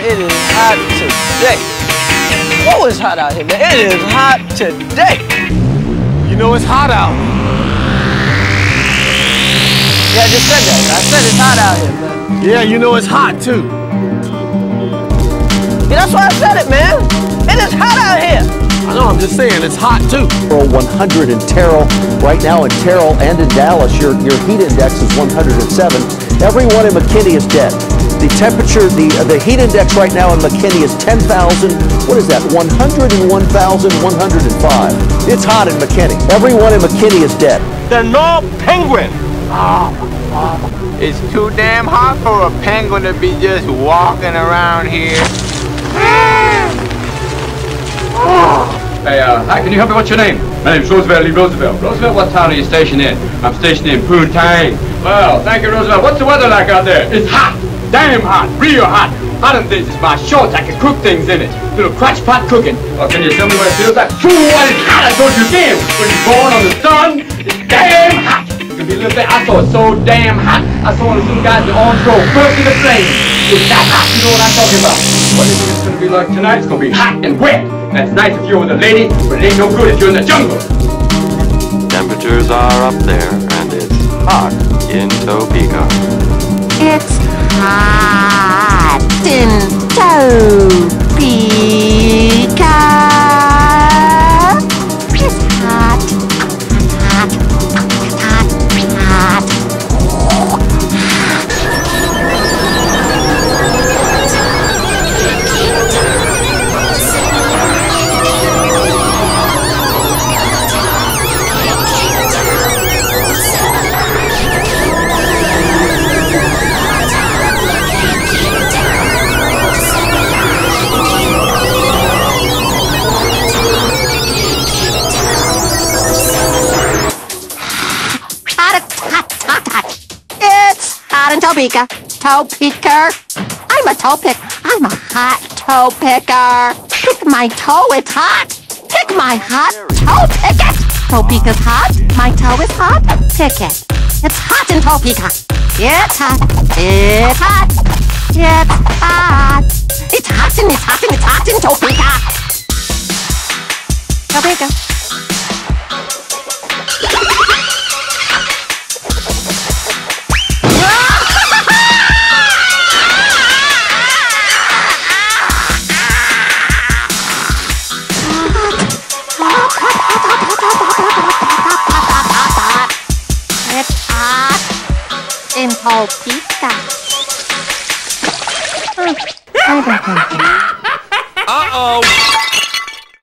It is hot today. Oh, it's hot out here, man. It is hot today. You know it's hot out. Yeah, I just said that. I said it's hot out here, man. Yeah, you know it's hot too. Yeah, that's why I said it, man. It is hot out here. I know, I'm just saying it's hot too. 100 in Terrell. Right now in Terrell and in Dallas, your heat index is 107. Everyone in McKinney is dead. The temperature, the heat index right now in McKinney is 10,000. What is that? 101,105. It's hot in McKinney. Everyone in McKinney is dead. They're no penguin. It's too damn hot for a penguin to be just walking around here. Hey, hi, can you help me? What's your name? My name's Roosevelt Lee Roosevelt. Roosevelt, what town are you stationed in? I'm stationed in Poontang. Well, thank you, Roosevelt. What's the weather like out there? It's hot. Damn hot. Real hot. Hotter than this is my shorts. I can cook things in it. Little crotch pot cooking. Well, can you tell me what it feels like? Phew, what is hot? I told you again. When you're born on the sun, it's damn hot. It can be a little bit. I saw it so damn hot. I saw one of them guys in the orange robe burst in the flames. It's that hot. You know what I'm talking about. What do you think it's going to be like tonight? It's going to be hot and wet. That's nice if you're with a lady, but it ain't no good if you're in the jungle. Temperatures are up there, and it's hot in Topeka. It's hot in Topeka. It's hot, hot, hot, hot. Topeka. Toe-picker. I'm a toe pick. I'm a hot toe picker. Pick my toe, it's hot. Pick my hot toe, pick it. Topeka's hot. My toe is hot. Pick it. It's hot in Topeka. It's hot. It's hot. It's hot. It's hot and it's hot and it's hot in Topeka. Topeka. In Topeka. Uh-oh.